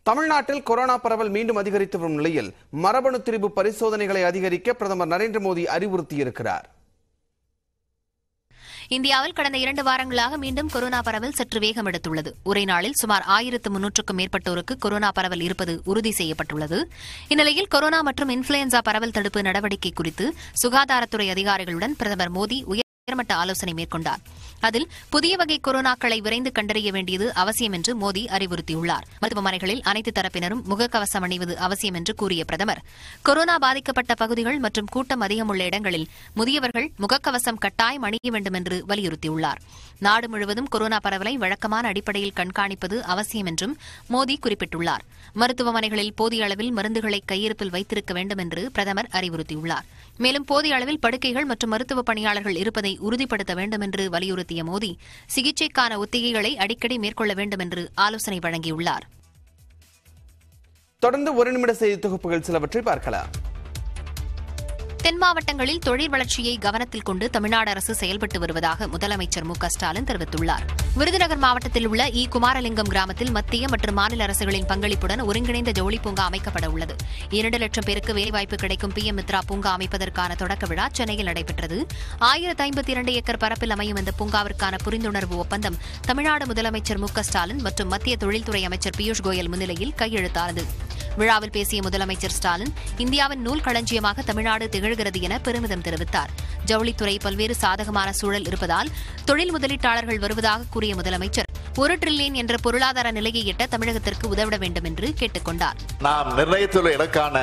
தமிழ்நாட்டில் கொரோனா பரவல் மீண்டும் அதிகரித்து வரும் நிலையில் மரபணு திரிபு பரிசோதனைகளை அதிகரிக்க பிரதமர் நரேந்திர மோடி அறிவுறுத்தியிருக்கிறார். இந்தியாவில் கடந்த 2 வாரங்களாக மீண்டும் கொரோனா பரவல் சற்று வேகம் எடுத்துள்ளது. ஒரே நாளில் சுமார் 1300க்கும் மேற்பட்டோருக்கு கொரோனா பரவல் இருப்பது உறுதி செய்யப்பட்டுள்ளது. இந்நிலையில் கொரோனா மற்றும் இன்ஃபுளுன்சா பரவல் தடுப்பு நடவடிக்கை குறித்து சுகாதாரத்துறை அதிகாரிகளுடன் பிரதமர் மோடி உயர்மட்ட ஆலோசனை மேற்கொண்டார். அதில் புதிய வகை கொரோனாக்களை விரைந்து கண்டறிய வேண்டியது அவசியம் என்று மோடி அறிவுறுத்தியுள்ளார். மருத்துவமனைகளில் அனைத்து தரப்பினரும் முகக்கவசம் அணிவது அவசியம் என்று கூறிய பிரதமர், கொரோனா பாதிக்கப்பட்ட பகுதிகள் மற்றும் கூட்டம் அதிகமுள்ள இடங்களில் முதியவர்கள் முகக்கவசம் கட்டாயம் அணிய வேண்டும் என்று வலியுறுத்தியுள்ளார். நாடு முழுவதும் கொரோனா பரவலை வழக்கமான அடிப்படையில் கண்காணிப்பது அவசியம் என்றும் மோடி குறிப்பிட்டுள்ளார். மருத்துவமனைகளில் போதிய அளவில் மருந்துகளை கையிருப்பில் வைத்திருக்க வேண்டும் என்று பிரதமர் அறிவுறுத்தியுள்ளார். மேலும் போதிய அளவில் படுக்கைகள் மற்றும் மருத்துவ பணியாளர்கள் இருப்பதை உறுதிப்படுத்த வேண்டும் என்று வலியுறுத்திய மோடி, சிகிச்சைக்கான ஒத்திகைகளை அடிக்கடி மேற்கொள்ள வேண்டும் என்று ஆலோசனை வழங்கியுள்ளார். தொடர்ந்து 1 நிமிட செய்தி தொகுப்புகள் சிலவற்றை பார்க்கலாம். தென் மாவட்டங்களில் தொழில் வளர்ச்சியை கவனத்தில் கொண்டு தமிழ்நாடு அரசு செயல்பட்டு வருவதாக முதலமைச்சர் மு.க.ஸ்டாலின் தெரிவித்துள்ளார். விருதுநகர் மாவட்டத்தில் உள்ள குமாரலிங்கம் கிராமத்தில் மத்திய மற்றும் மாநில அரசுகளின் பங்களிப்புடன் ஒருங்கிணைந்த ஜவுளி பூங்கா அமைக்கப்பட உள்ளது. 2 லட்சம் பேருக்கு வேலைவாய்ப்பு கிடைக்கும் PM மித்ரா பூங்கா அமைப்பதற்கான தொடக்க விழா சென்னையில் நடைபெற்றது. 1052 ஏக்கர் பரப்பில் அமையும் இந்த பூங்காவிற்கான புரிந்துணர்வு ஒப்பந்தம் தமிழ்நாடு முதலமைச்சர் மு.க.ஸ்டாலின் மற்றும் மத்திய தொழில்துறை அமைச்சர் பியூஷ் கோயல் முன்னிலையில் கையெழுத்தானது. விழாவில் பேசிய முதலமைச்சர் ஸ்டாலின், இந்தியாவின் நூல் களஞ்சியமாக தமிழ்நாடு திகழ்கிறது என பெருமிதம் தெரிவித்தார். ஜவுளித்துறை பல்வேறு சாதகமான சூழல் இருப்பதால் தொழில் முதலீட்டாளர்கள் வருவதாக கூறிய முதலமைச்சர், 1 டிரில்லியன் என்ற பொருளாதார நிலையை எட்ட தமிழகத்திற்கு உதவிட வேண்டும் என்று கேட்டுக் கொண்டார். நாம் நிர்ணயித்துள்ள இலக்கான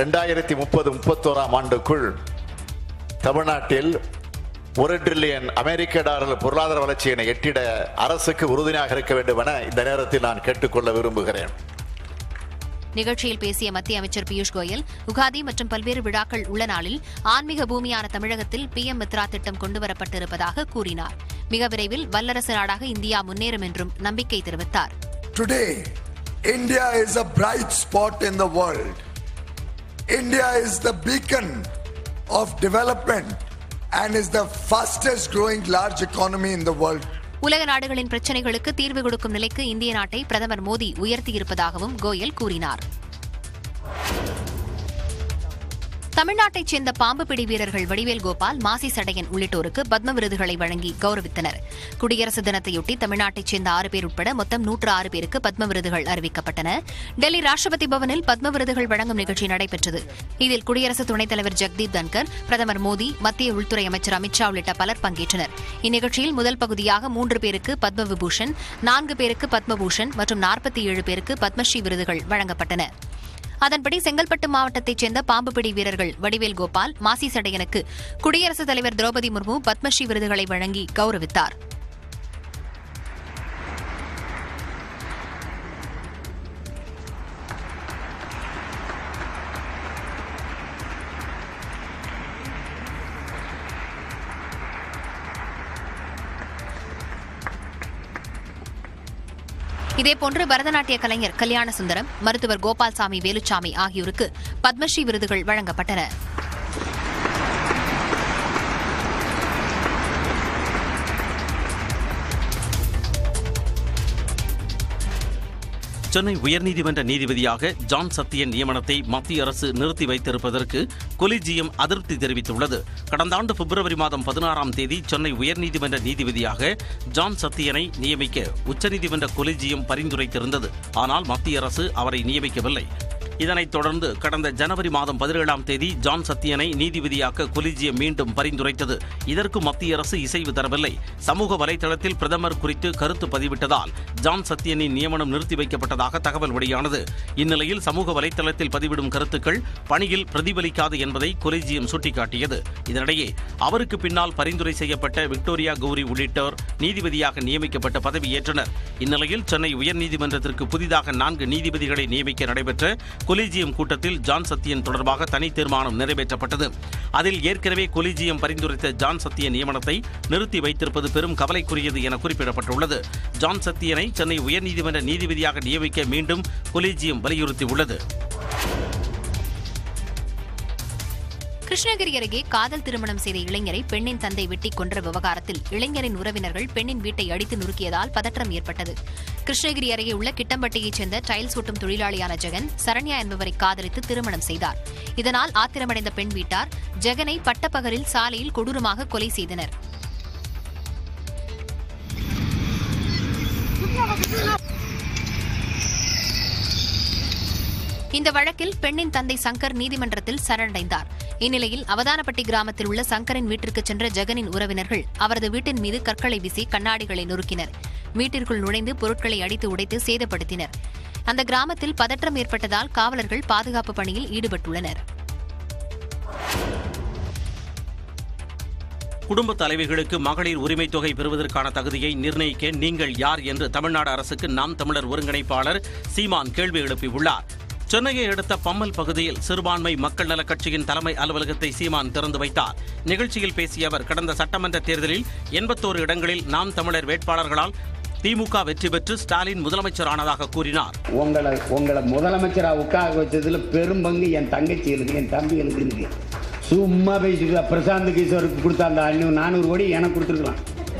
2030-31 ஆண்டுக்குள் தமிழ்நாட்டில் 1 டிரில்லியன் அமெரிக்க டாலர் பொருளாதார வளர்ச்சியினை எட்டிட அரசுக்கு உறுதுணையாக இருக்க வேண்டும் என இந்த நேரத்தில் நான் கேட்டுக்கொள்ள விரும்புகிறேன். நிகழ்ச்சியில் பேசிய மத்திய அமைச்சர் பியூஷ் கோயல், உகாதி மற்றும் பல்வேறு விழாக்கள் உள்ள நாளில் ஆன்மீக பூமியான தமிழகத்தில் PM மித்ரா திட்டம் கொண்டுவரப்பட்டிருப்பதாக கூறினார். மிக விரைவில் வல்லரசு நாடாக இந்தியா முன்னேறும் என்றும் நம்பிக்கை தெரிவித்தார். Today, India is a bright spot in the world. India is the beacon of development and is the fastest growing large economy in the world. உலக நாடுகளின் பிரச்சினைகளுக்கு தீர்வு கொடுக்கும் நிலைக்கு இந்திய நாட்டை பிரதமர் மோடி உயர்த்தியிருப்பதாகவும் கோயல் கூறினார். தமிழ்நாட்டைச் சேர்ந்த பாம்பு பிடி வீரர்கள் வடிவேல் கோபால், மாசி சடையன் உள்ளிட்டோருக்கு பத்ம விருதுகளை வழங்கி கௌரவித்தனர். குடியரசு தினத்தையொட்டி தமிழ்நாட்டைச் சேர்ந்த 6 பேர் உட்பட மொத்தம் 106 பேருக்கு பத்ம விருதுகள் அறிவிக்கப்பட்டன. டெல்லி ராஷ்டிரபதி பவனில் பத்ம விருதுகள் வழங்கும் நிகழ்ச்சி நடைபெற்றது. இதில் குடியரசு துணைத் தலைவர் ஜெகதீப் தன்கர், பிரதமர் மோடி, மத்திய உள்துறை அமைச்சர் அமித்ஷா உள்ளிட்ட பலர் பங்கேற்றனர். இந்நிகழ்ச்சியில் முதல் பகுதியாக 3 பேருக்கு பத்ம விபூஷன், 4 பேருக்கு பத்மபூஷன் மற்றும் 47 பேருக்கு பத்மஸ்ரீ விருதுகள் வழங்கப்பட்டன. அதன்படி செங்கல்பட்டு மாவட்டத்தைச் சேர்ந்த பாம்பு பிடி வீரர்கள் வடிவேல் கோபால், மாசி சடையனுக்கு குடியரசுத் தலைவர் திரௌபதி முர்மு பத்மஸ்ரீ விருதுகளை வழங்கி கௌரவித்தார். இதேபோன்று பரதநாட்டிய கலைஞர் கல்யாண சுந்தரம், மருத்துவர் கோபால்சாமி வேலுச்சாமி ஆகியோருக்கு பத்மஸ்ரீ விருதுகள் வழங்கப்பட்டன. சென்னை உயர்நீதிமன்ற நீதிபதியாக ஜான் சத்தியன் நியமனத்தை மத்திய அரசு நிறுத்தி வைத்திருப்பதற்கு கொலிஜியம் அதிருப்தி தெரிவித்துள்ளது. கடந்த ஆண்டு பிப்ரவரி மாதம் 16ஆம் தேதி சென்னை உயர்நீதிமன்ற நீதிபதியாக ஜான் சத்தியனை நியமிக்க உச்சநீதிமன்ற கொலிஜியம் பரிந்துரைத்திருந்தது. ஆனால் மத்திய அரசு அவரை நியமிக்கவில்லை. இதனைத் தொடர்ந்து கடந்த ஜனவரி மாதம் 17ஆம் தேதி ஜான் சத்தியனை நீதிபதியாக்க கொலிஜியம் மீண்டும் பரிந்துரைத்தது. இதற்கு மத்திய அரசு இசைவு தரவில்லை. சமூக வலைதளத்தில் பிரதமர் குறித்து கருத்து பதிவிட்டதால் ஜான் சத்தியனின் நியமனம் நிறுத்தி வைக்கப்பட்டதாக தகவல் வெளியானது. இந்நிலையில் சமூக வலைதளத்தில் பதிவிடும் கருத்துக்கள் பணியில் பிரதிபலிக்காது என்பதை கொலிஜியம் சுட்டிக்காட்டியது. இதனிடையே அவருக்கு பின்னால் பரிந்துரை செய்யப்பட்ட விக்டோரியா கௌரி உள்ளிட்டோர் நீதிபதியாக நியமிக்கப்பட்ட பதவியேற்றனர். இந்நிலையில் சென்னை உயர்நீதிமன்றத்திற்கு புதிதாக 4 நீதிபதிகளை நியமிக்க நடைபெற்ற கொலிஜியம் கூட்டத்தில் ஜான் சத்தியன் தொடர்பாக தனி தீர்மானம் நிறைவேற்றப்பட்டது. அதில் ஏற்கனவே கொலிஜியம் பரிந்துரைத்த ஜான் சத்தியன் நியமனத்தை நிறுத்தி வைத்திருப்பது பெரும் கவலைக்குரியது என குறிப்பிடப்பட்டுள்ளது. ஜான் சத்தியனை சென்னை உயர்நீதிமன்ற நீதிபதியாக நியமிக்க மீண்டும் கொலிஜியம் வலியுறுத்தியுள்ளது. கிருஷ்ணகிரி அருகே காதல் திருமணம் செய்த இளைஞரை பெண்ணின் தந்தை வெட்டிக் கொன்ற விவகாரத்தில் இளைஞரின் உறவினர்கள் பெண்ணின் வீட்டை அடித்து நொறுக்கியதால் பதற்றம் ஏற்பட்டது. கிருஷ்ணகிரி அருகே உள்ள கிட்டம்பட்டியைச் சேர்ந்த டைல்ஸ் ஒட்டும் தொழிலாளியான ஜெகன் சரண்யா என்பவரை காதலித்து திருமணம் செய்தார். இதனால் ஆத்திரமடைந்த பெண் வீட்டார் ஜெகனை பட்டப்பகலில் சாலையில் கொடூரமாக கொலை செய்தனர். இந்த வழக்கில் பெண்ணின் தந்தை சங்கர் நீதிமன்றத்தில் சரணடைந்தார். இந்நிலையில் அவதானப்பட்டி கிராமத்தில் உள்ள சங்கரின் வீட்டிற்கு சென்ற ஜெகனின் உறவினர்கள் அவரது வீட்டின் மீது கற்களை வீசி கண்ணாடிகளை நொறுக்கினர். வீட்டிற்குள் நுழைந்து பொருட்களை அடித்து உடைத்து சேதப்படுத்தினர். அந்த கிராமத்தில் பதற்றம் ஏற்பட்டதால் காவலர்கள் பாதுகாப்பு பணியில் ஈடுபட்டுள்ளனர். குடும்ப தலைவிகளுக்கு மகளிர் உரிமைத் தொகை பெறுவதற்கான தகுதியை நிர்ணயிக்க நீங்கள் யார் என்று தமிழ்நாடு அரசுக்கு நாம் தமிழர் ஒருங்கிணைப்பாளர் சீமான் கேள்வி எழுப்பியுள்ளார். சென்னையை அடுத்த பம்மல் பகுதியில் சிறுபான்மை மக்கள் நலக் கட்சியின் தலைமை அலுவலகத்தை சீமான் திறந்து வைத்தார். நிகழ்ச்சியில் பேசிய அவர் கடந்த சட்டமன்ற தேர்தலில் 81 இடங்களில் நாம் தமிழர் வேட்பாளர்களால் திமுக வெற்றி பெற்று ஸ்டாலின் முதலமைச்சரானதாக கூறினார். உங்களை முதலமைச்சரா உட்கார வச்சதுல பெரும் பங்கு என் தங்கச்சிகளுக்கு என் தம்பிகளுக்கு இருக்கு. சும்மா பேசிட்டு பிரசாந்த் கிஷோருக்கு கொடுத்த அந்த 400 கோடி எனக்கு கொடுத்துருக்கலாம்.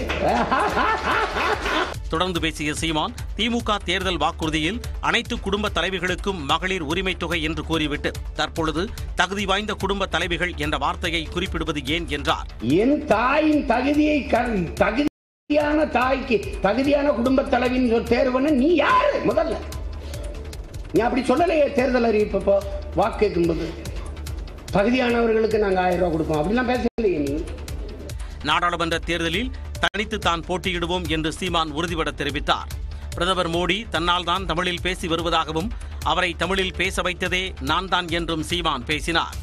தொடர்ந்து பேசிய சீமான் திமுக தேர்தல் வாக்குறுதியில் அனைத்து குடும்ப தலைவிகளுக்கும் மகளிர் உரிமைத் தொகை என்று கூறிவிட்டு தற்பொழுது தகுதி வாய்ந்த குடும்ப தலைவிகள் என்ற வார்த்தையை குறிப்பிடுவது ஏன் என்றார். என் தாயின் தகுதியை தகுதியான தாய்க்கு தகுதியான குடும்ப தலைவின் தேர்வுன்னு நீ யாரு? முதல்ல நீ அப்படி சொல்லலையே. தேர்தல் அறிவிப்போ வாக்கு கேட்கும்போது தகுதியானவர்களுக்கு நாங்கள் 1000 ரூபாய் கொடுப்போம் அப்படிலாம் பேசலையே நீ. நாடாளுமன்ற தேர்தலில் தனித்து தான் போட்டியிடுவோம் என்று சீமான் உறுதிபட தெரிவித்தார். பிரதமர் மோடி தன்னால் தான் தமிழில் பேசி வருவதாகவும் அவரை தமிழில் பேச வைத்ததே நான் தான் என்றும் சீமான் பேசினார்.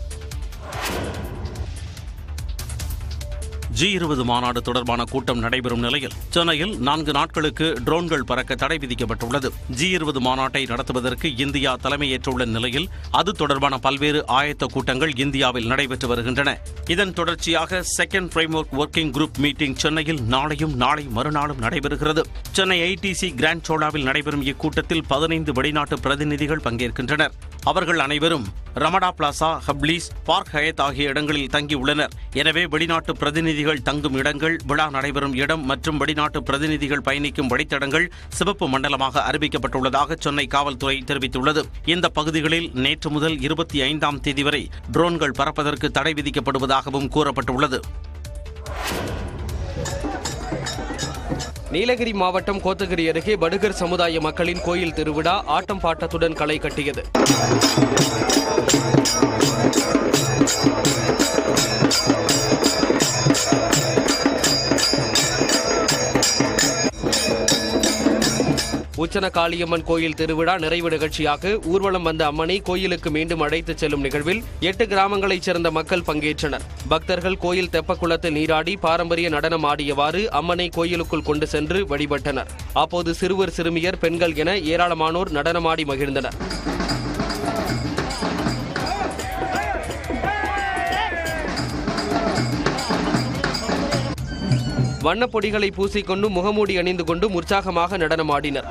G20 மாநாடு தொடர்பான கூட்டம் நடைபெறும் நிலையில் சென்னையில் 4 நாட்களுக்கு ட்ரோன்கள் பறக்க தடை விதிக்கப்பட்டுள்ளது. G20 மாநாட்டை நடத்துவதற்கு இந்தியா தலைமையேற்றுள்ள நிலையில் அது தொடர்பான பல்வேறு ஆயத்த கூட்டங்கள் இந்தியாவில் நடைபெற்று வருகின்றன. இதன் தொடர்ச்சியாக second framework working group meeting சென்னையில் நாளையும் நாளை மறுநாளும் நடைபெறுகிறது. சென்னை ITC கிராண்ட் சோலாவில் நடைபெறும் இக்கூட்டத்தில் 15 வெளிநாட்டு பிரதிநிதிகள் பங்கேற்கின்றனர். அவர்கள் அனைவரும் Ramada Plaza, Hablis, Park Hyatt ஆகிய இடங்களில் தங்கியுள்ளனர். எனவே வெளிநாட்டு பிரதிநிதிகள் தங்கும் இடங்கள், விழா நடைபெறும் இடம் மற்றும் வெளிநாட்டு பிரதிநிதிகள் பயணிக்கும் வழித்தடங்கள் சிவப்பு மண்டலமாக அறிவிக்கப்பட்டுள்ளதாக சென்னை காவல்துறை தெரிவித்துள்ளது. இந்த பகுதிகளில் நேற்று முதல் 25ஆம் தேதி வரை ட்ரோன்கள் பறப்பதற்கு தடை விதிக்கப்படுவதாகவும் கூறப்பட்டுள்ளது. நீலகிரி மாவட்டம் கோத்தகிரி அருகே படுகர் சமுதாய மக்களின் கோயில் திருவிழா ஆட்டம் பாட்டத்துடன் களை கட்டியது. உச்சன காளியம்மன் கோயில் திருவிழா நிறைவு நிகழ்ச்சியாக ஊர்வலம் வந்த அம்மனை கோயிலுக்கு மீண்டும் அழைத்துச் செல்லும் நிகழ்வில் 8 கிராமங்களைச் சேர்ந்த மக்கள் பங்கேற்றனர். பக்தர்கள் கோயில் தெப்பக்குளத்தில் நீராடி பாரம்பரிய நடனம் ஆடியவாறு அம்மனை கோயிலுக்குள் கொண்டு சென்று வழிபட்டனர். அப்போது சிறுவர், சிறுமியர், பெண்கள் என ஏராளமானோர் நடனமாடி மகிழ்ந்தனர். வண்ணப்பொடிகளை பூசிக்கொண்டு முகமூடி அணிந்து கொண்டு உற்சாகமாக நடனமாடினர்.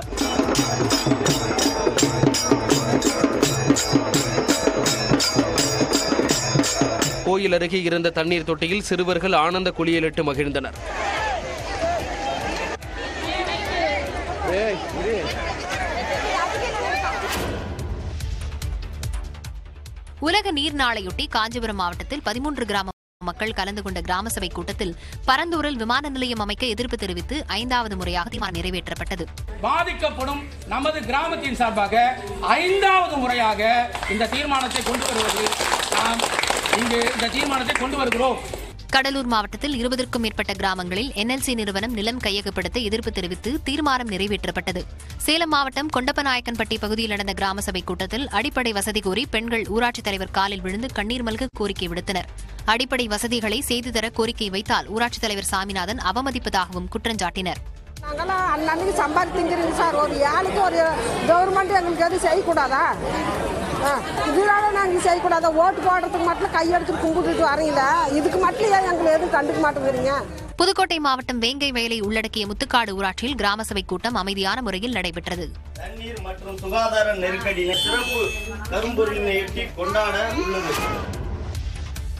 கோயில் அருகே இருந்த தண்ணீர் தொட்டியில் சிறுவர்கள் ஆனந்த குளியலிட்டு மகிழ்ந்தனர். உலக நீர் நாளையொட்டி காஞ்சிபுரம் மாவட்டத்தில் 13 கிராம மக்கள் கலந்து கொண்ட கிராம சபை கூட்டத்தில் பரந்தூரில் விமான நிலையம் அமைக்க எதிர்ப்பு தெரிவித்து 5வது முறையாக தீர்மானம் நிறைவேற்றப்பட்டது. பாதிக்கப்படும் நமது கிராமத்தின் சார்பாக 5வது முறையாக இந்த தீர்மானத்தை கொண்டு வருவதில் நாம் இங்கு இந்த தீர்மானத்தை கொண்டு வருகிறோம். கடலூர் மாவட்டத்தில் 20க்கும் மேற்பட்ட கிராமங்களில் NLC நிறுவனம் நிலம் கையகப்படுத்த எதிர்ப்பு தெரிவித்து தீர்மானம் நிறைவேற்றப்பட்டது. சேலம் மாவட்டம் கொண்டப்பநாயக்கன்பட்டி பகுதியில் நடந்த கிராம சபை கூட்டத்தில் அடிப்படை வசதி கோரி பெண்கள் ஊராட்சித் தலைவர் காலில் விழுந்து கண்ணீர் மல்க கோரிக்கை விடுத்தனர். அடிப்படை வசதிகளை செய்து தர கோரிக்கை வைத்தால் ஊராட்சித் தலைவர் சாமிநாதன் அவமதிப்பதாகவும் குற்றஞ்சாட்டினர். நாங்களாம் அன்னன்னைக்கு சம்பாதிக்கிறீங்க சார். ஒரு ஏழைக்கு ஒரு கவர்மெண்ட் எங்களுக்கு எதுவும் செய்யக்கூடாதா? இதனால நாங்கள் செய்யக்கூடாதா? ஓட்டு போடுறதுக்கு மட்டும் கையெடுத்துட்டு கும்பிட்டுட்டு வரீங்களா? இதுக்கு மட்டும் ஏன் எங்களை எதுவும் கண்டுக்க மாட்டேங்கிறீங்க? புதுக்கோட்டை மாவட்டம் வேங்கை வயலை உள்ளடக்கிய முத்துக்காடு ஊராட்சியில் கிராம சபை கூட்டம் அமைதியான முறையில் நடைபெற்றது. தண்ணீர் மற்றும் சுகாதார நெருக்கடியை சிறப்பு கரும்பொருளினை எட்டி கொண்டாட உள்ளது.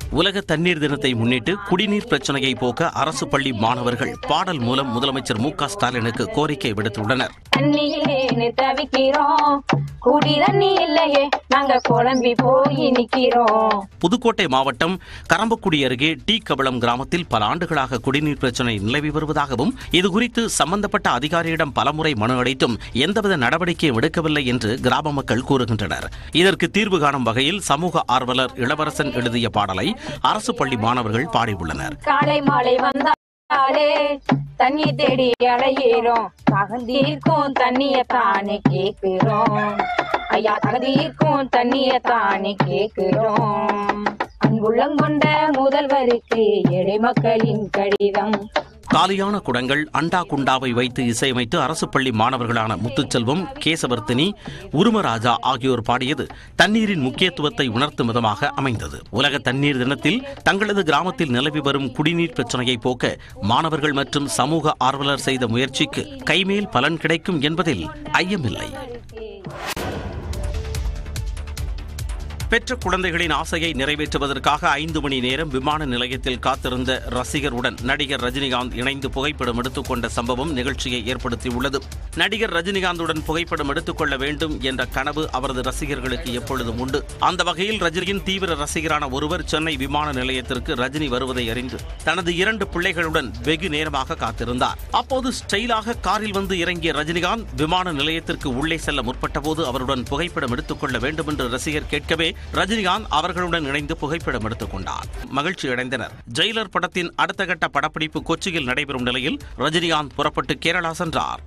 உலக தண்ணீர் தினத்தை முன்னிட்டு குடிநீர் பிரச்சனையை போக்க அரசு பள்ளி மாணவர்கள் பாடல் மூலம் முதலமைச்சர் மு க ஸ்டாலினுக்கு கோரிக்கை விடுத்துள்ளனர். புதுக்கோட்டை மாவட்டம் கரம்பக்குடி அருகே டி கபளம் கிராமத்தில் பல ஆண்டுகளாக குடிநீர் பிரச்சனை நிலவி வருவதாகவும் இதுகுறித்து சம்பந்தப்பட்ட அதிகாரியிடம் பலமுறை மனு அளித்தும் எந்தவித நடவடிக்கையும் எடுக்கவில்லை என்று கிராம மக்கள் கூறுகின்றனர். இதற்கு தீர்வு காணும் வகையில் சமூக ஆர்வலர் இளவரசன் எழுதிய பாடலை அரசு பள்ளி மாணவர்கள் பாடியுள்ளனர். காலை மாலை வந்தாலே தண்ணி தேடி அலையிறோம், தகுதிக்கும் தண்ணிய தானே கேட்கிறோம், ஐயா தகுதிக்கும் தண்ணிய தானே கேட்கிறோம். அன்புள்ளங்கொண்ட முதல்வருக்கு ஏழை மக்களின் கடிதம். காலியான குடங்கள், அண்டா குண்டாவை வைத்து இசையமைத்து அரசு பள்ளி மாணவர்களான முத்துச்செல்வம், கேசவர்த்தினி, உருமராஜா ஆகியோர் பாடியது தண்ணீரின் முக்கியத்துவத்தை உணர்த்தும் விதமாக அமைந்தது. உலக தண்ணீர் தினத்தில் தங்களது கிராமத்தில் நிலவி வரும் குடிநீர் பிரச்சனையை போக்க மாணவர்கள் மற்றும் சமூக ஆர்வலர் செய்த முயற்சிக்கு கைமேல் பலன் கிடைக்கும் என்பதில் ஐயமில்லை. பெற்ற குழந்தைகளின் ஆசையை நிறைவேற்றுவதற்காக 5 மணி நேரம் விமான நிலையத்தில் காத்திருந்த ரசிகருடன் நடிகர் ரஜினிகாந்த் இணைந்து புகைப்படம் எடுத்துக்கொண்ட சம்பவம் நிகழ்ச்சியை ஏற்படுத்தியுள்ளது. நடிகர் ரஜினிகாந்துடன் புகைப்படம் எடுத்துக்கொள்ள வேண்டும் என்ற கனவு அவரது ரசிகர்களுக்கு எப்பொழுதும் உண்டு. அந்த வகையில் ரஜினியின் தீவிர ரசிகரான ஒருவர் சென்னை விமான நிலையத்திற்கு ரஜினி வருவதை அறிந்து தனது 2 பிள்ளைகளுடன் வெகு நேரமாக காத்திருந்தார். அப்போது ஸ்டைலாக காரில் வந்து இறங்கிய ரஜினிகாந்த் விமான நிலையத்திற்கு உள்ளே செல்ல முற்பட்ட போது அவருடன் புகைப்படம் எடுத்துக்கொள்ள வேண்டும் என்று ரசிகர் கேட்கவே ரஜினிகாந்த் அவர்களுடன் இணைந்து புகைப்படம் எடுத்துக் கொண்டார். மகிழ்ச்சி அடைந்தனர். ஜெயிலர் படத்தின் அடுத்த கட்ட படப்பிடிப்பு கொச்சியில் நடைபெறும் நிலையில் ரஜினிகாந்த் புறப்பட்டு கேரளா சென்றார்.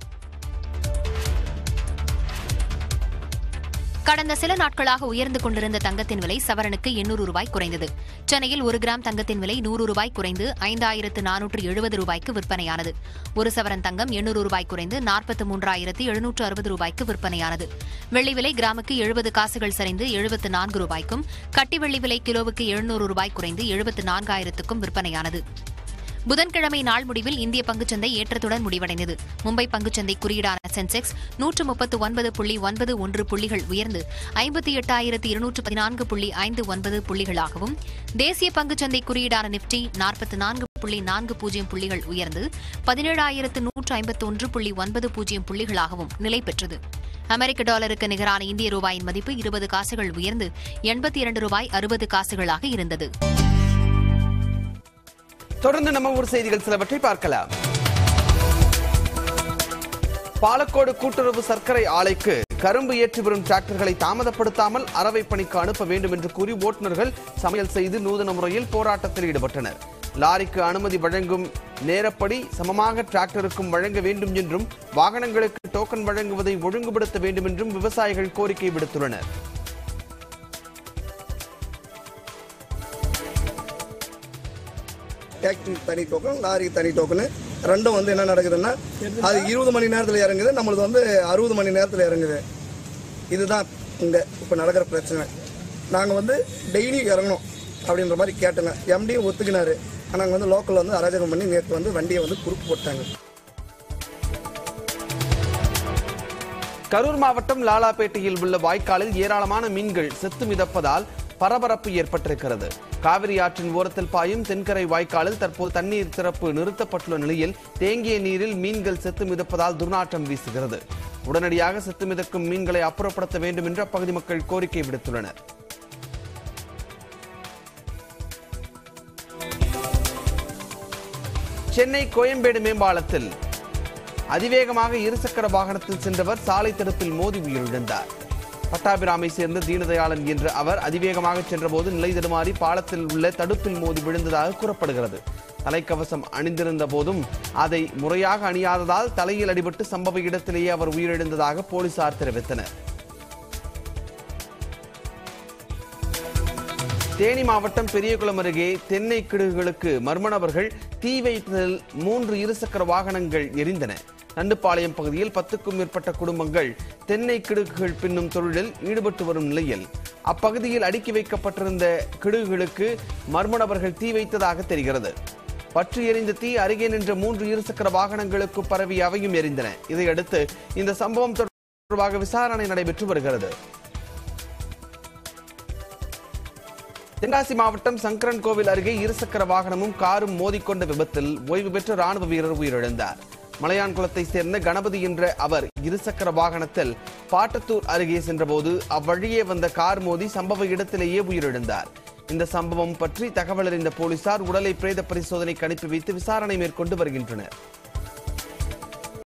கடந்த சில நாட்களாக உயர்ந்து கொண்டிருந்த தங்கத்தின் விலை சவரனுக்கு 800 ரூபாய் குறைந்தது. சென்னையில் 1 கிராம் தங்கத்தின் விலை 100 ரூபாய் குறைந்து 5470 ரூபாய்க்கு விற்பனையானது. 1 சவரன் தங்கம் 800 ரூபாய் குறைந்து 43760 ரூபாய்க்கு விற்பனையானது. வெள்ளி விலை கிராமுக்கு 70 காசுகள் சரிந்து 74 ரூபாய்க்கும், கட்டி வெள்ளி விலை கிலோவுக்கு 700 ரூபாய் குறைந்து 74,000க்கும் விற்பனையானது. புதன்கிழமை நாள் முடிவில் இந்திய பங்குச்சந்தை ஏற்றத்துடன் முடிவடைந்தது. மும்பை பங்குச்சந்தை குறியீடான சென்செக்ஸ் 139.91 புள்ளிகள் உயர்ந்து 58,214.59 புள்ளிகளாகவும், தேசிய பங்குச்சந்தை குறியீடான நிப்டி 44.40 புள்ளிகள் உயர்ந்து 17,151.90 புள்ளிகளாகவும் நிலை பெற்றது. அமெரிக்க டாலருக்கு நிகரான இந்திய ரூபாயின் மதிப்பு 20 காசுகள் உயர்ந்து 82 ரூபாய் 60 காசுகளாக இருந்தது. தொடர்ந்து நம்ம ஊர் செய்திகள் சிலவற்றை பார்க்கலாம். பாலக்கோடு கூட்டுறவு சர்க்கரை ஆலைக்கு கரும்பு ஏற்றி வரும் டிராக்டர்களை தாமதப்படுத்தாமல் அரவை பணிக்கு அனுப்ப வேண்டும் என்று கூறி ஓட்டுநர்கள் சமையல் செய்து நூதன முறையில் போராட்டத்தில் ஈடுபட்டனர். லாரிக்கு அனுமதி வழங்கும் நேரப்படி சமமாக டிராக்டருக்கும் வழங்க வேண்டும் என்றும், வாகனங்களுக்கு டோக்கன் வழங்குவதை ஒழுங்குபடுத்த வேண்டும் என்றும் விவசாயிகள் கோரிக்கை விடுத்துள்ளனர். டிராக்டர் தனி டோக்கன், லாரி தனி டோக்கனு ரெண்டும் வந்து என்ன நடக்குதுன்னா, அது 20 மணி நேரத்தில் இறங்குது, நம்மளுக்கு வந்து 60 மணி நேரத்தில் இறங்குது. இதுதான் இங்கே இப்போ நடக்கிற பிரச்சனை. நாங்கள் வந்து டெய்லி இறங்கணும் அப்படின்ற மாதிரி கேட்டோங்க. எம்டியும் ஒத்துக்கினாரு. நாங்கள் வந்து லோக்கலில் வந்து அராஜகம் பண்ணி நேற்று வந்து வண்டியை வந்து குறுக்கு போட்டாங்க. கரூர் மாவட்டம் லாலாப்பேட்டையில் உள்ள வாய்க்காலில் ஏராளமான மீன்கள் செத்து மிதப்பதால் பரபரப்பு ஏற்பட்டிருக்கிறது. காவிரி ஆற்றின் ஓரத்தில் பாயும் தென்கரை வாய்க்காலில் தற்போது தண்ணீர் திறப்பு நிறுத்தப்பட்டுள்ள நிலையில் தேங்கிய நீரில் மீன்கள் செத்து மிதப்பதால் துர்நாற்றம் வீசுகிறது. உடனடியாக செத்து மிதக்கும் மீன்களை அப்புறப்படுத்த வேண்டும் என்று அப்பகுதி மக்கள் கோரிக்கை விடுத்துள்ளனர். சென்னை கோயம்பேடு மேம்பாலத்தில் அதிவேகமாக இருசக்கர வாகனத்தில் சென்றவர் சாலை தடுப்பில் மோதி உயிரிழந்தார். பட்டாபிராமை சேர்ந்த தீனதயாளன் என்ற அவர் அதிவேகமாக சென்றபோது நிலை தடுமாறி பாலத்தில் உள்ள தடுப்பில் மோதி விழுந்ததாக கூறப்படுகிறது. தலைக்கவசம் அணிந்திருந்த போதும் அதை முறையாக அணியாததால் தலையில் அடிபட்டு சம்பவ இடத்திலேயே அவர் உயிரிழந்ததாக போலீசார் தெரிவித்தனர். தேனி மாவட்டம் பெரியகுளம் அருகே தென்னை கிடுகுகளுக்கு மர்ம நபர்கள் தீ வைத்ததில் 3 இருசக்கர வாகனங்கள் எரிந்தன. நண்டுப்பாளையம் பகுதியில் 10க்கும் மேற்பட்ட குடும்பங்கள் தென்னை கிடுகுகள் பின்னும் தொழிலில் ஈடுபட்டு வரும் நிலையில் அப்பகுதியில் அடுக்கி வைக்கப்பட்டிருந்த கிடுகுகளுக்கு மர்ம நபர்கள் தீ வைத்ததாக தெரிகிறது. பற்றி எரிந்த தீ அருகே நின்ற 3 இருசக்கர வாகனங்களுக்கு பரவி அவையும் எரிந்தன. இதையடுத்து இந்த சம்பவம் தொடர்பாக விசாரணை நடைபெற்று வருகிறது. தென்காசி மாவட்டம் சங்கரன்கோவில் அருகே இருசக்கர வாகனமும் காரும் மோதிக்கொண்ட விபத்தில் ஓய்வு பெற்ற ராணுவ வீரர் உயிரிழந்தார். மலையான்குளத்தை சேர்ந்த கணபதி என்ற அவர் இருசக்கர வாகனத்தில் பாட்டத்தூர் அருகே சென்றபோது அவ்வழியே வந்த கார் மோதி சம்பவ இடத்திலேயே உயிரிழந்தார். இந்த சம்பவம் பற்றி தகவல் அறிந்த போலீசார் உடலை பிரேத பரிசோதனைக்கு அனுப்பி வைத்து விசாரணை மேற்கொண்டு வருகின்றனர்.